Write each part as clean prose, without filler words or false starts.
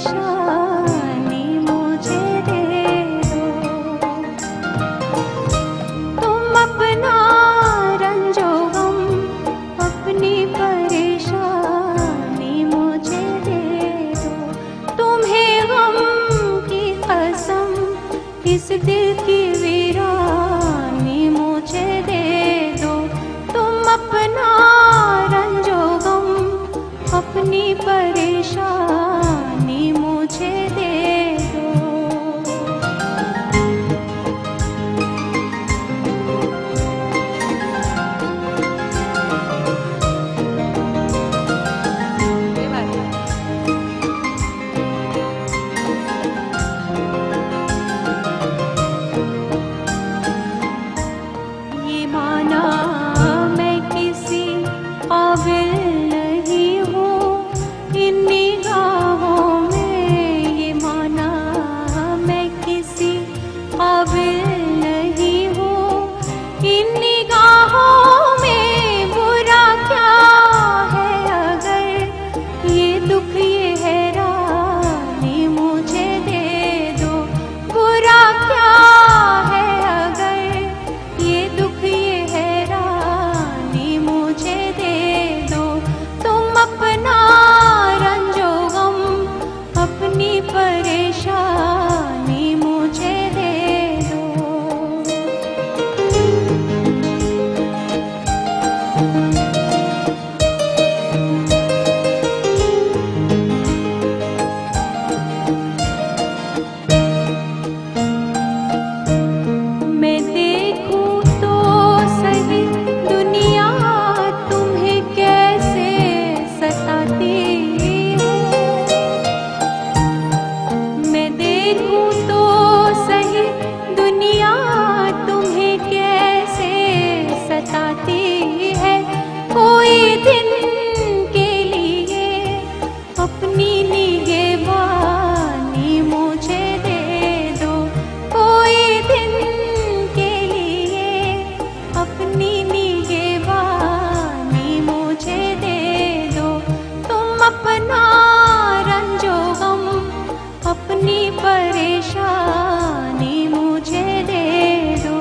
परेशानी मुझे दे दो। तुम अपना रंजो गम, अपनी परेशानी मुझे दे दो। तुम्हें गम की कसम, इस दिल की वीरानी मुझे दे दो। तुम अपना रंजो गम, अपनी परेशानी मुझे दे दो। ये माना मैं किसी काबिल नहीं हूँ इन निगाहों में, ये माना मैं किसी काबिल नहीं हूँ इन निगाहों में। बुरा क्या है अगर ये दुख ये हैरानी मुझे दे दो। बुरा क्या है अगर ये दुख ये हैरानी मुझे दे दो। तुम अपना रंजो गम, अपनी परेशानी मुझे दे दो। मैं देखूं तो सही दुनिया तुम्हें कैसे सताती है। मैं देखूं तो सही दुनिया तुम्हें कैसे सताती है। कोई दिन के लिए अपनी निगहबानी मुझे दे दो। कोई दिन के लिए अपनी निगहबानी मुझे दे दो। तुम अपना रंजो गम, अपनी परेशानी मुझे दे दो।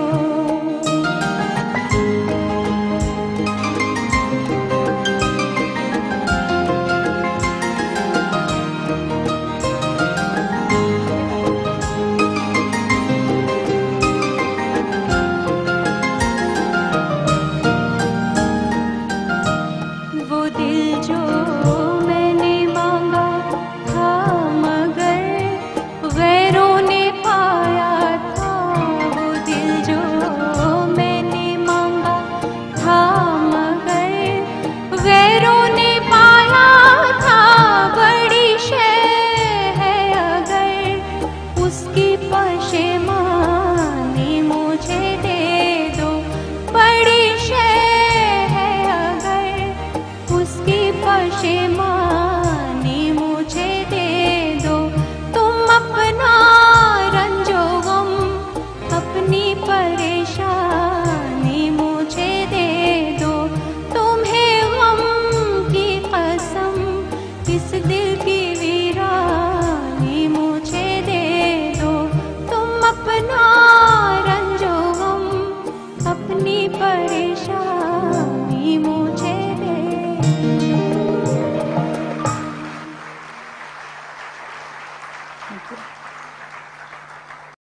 वो दिल जो मैंने मांगा था मगर गैरों ने पाया था। वो दिल जो मैंने मांगा था मगर गैरों ने पाया था। बड़ी शय है अगर उसकी पशेमानी मुझे दे दो। बड़ी शय है अगर उसकी पशेमानी मुझे दे दो। तुम अपना रंजो गम, अपनी परेशानी मुझे दे दो। तुम्हें गम की कसम, इस